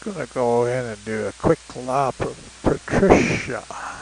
Gonna go in and do a quick lap of Patricia.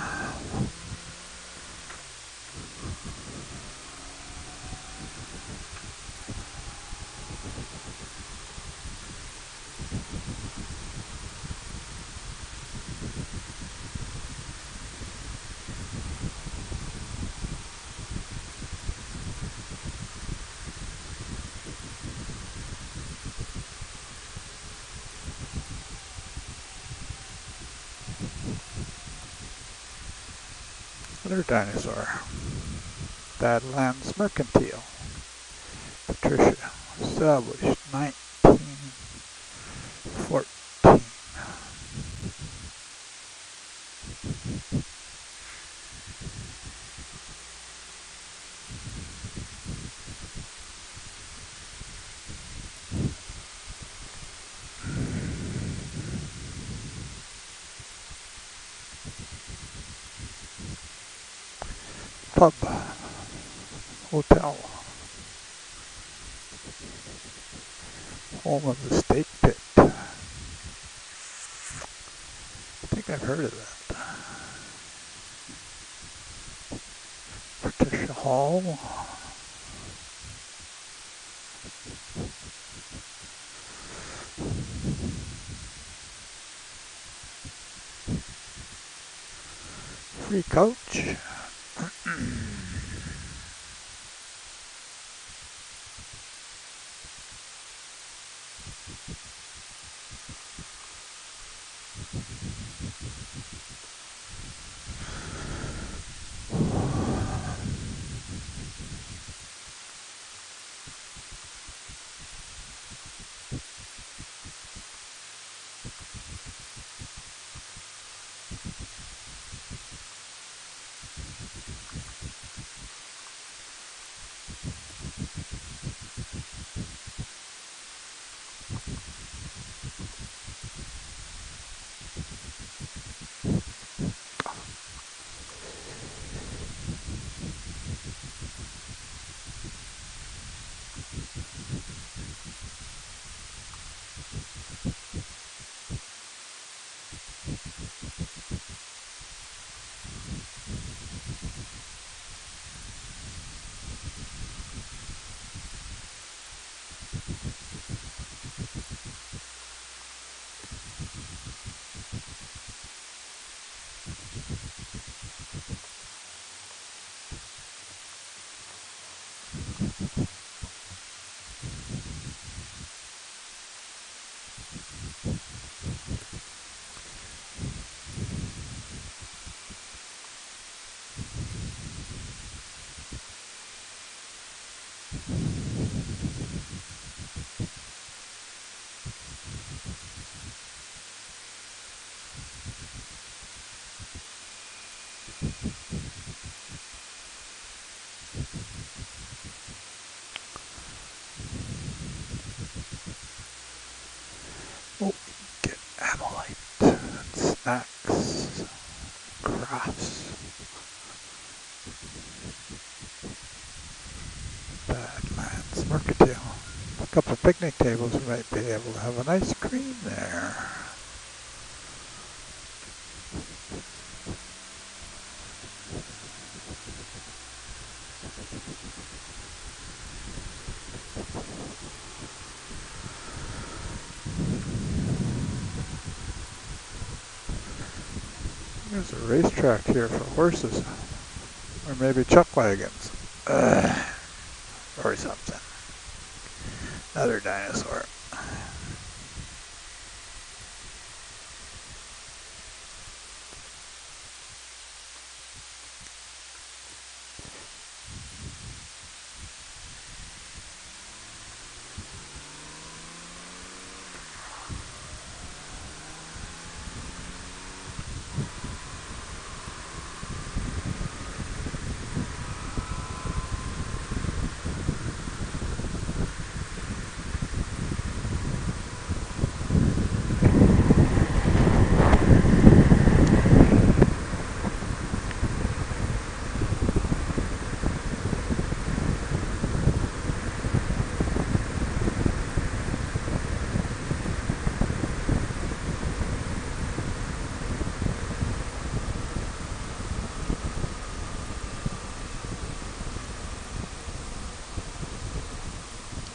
Another dinosaur. Badlands Mercantile. Patricia. Established 1914. Pub. Hotel. Home of the Steak Pit. I think I've heard of that. Patricia Hall. Free coach. Oh, get amylite and snacks, crafts. Badlands Mercantile. A couple picnic tables, we might be able to have an ice cream there. There's a racetrack here for horses, or maybe chuck wagons, or something. Another dinosaur.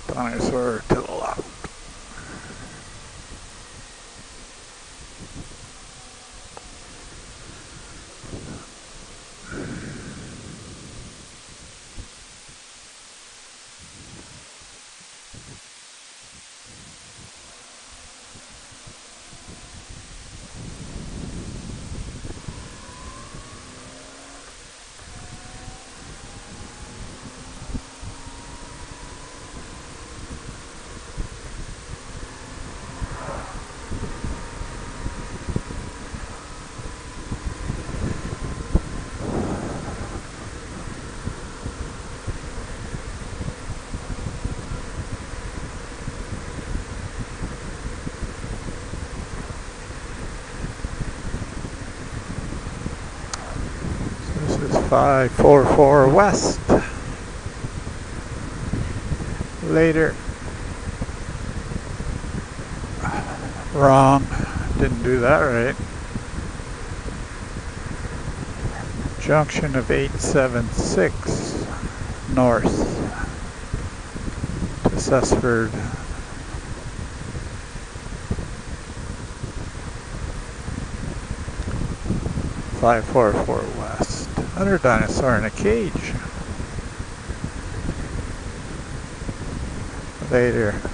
Dinosaur to the left. This is 544 west. Later. Wrong. Didn't do that right. Junction of 876 north to Cessford. .544 west. Another dinosaur in a cage. Later.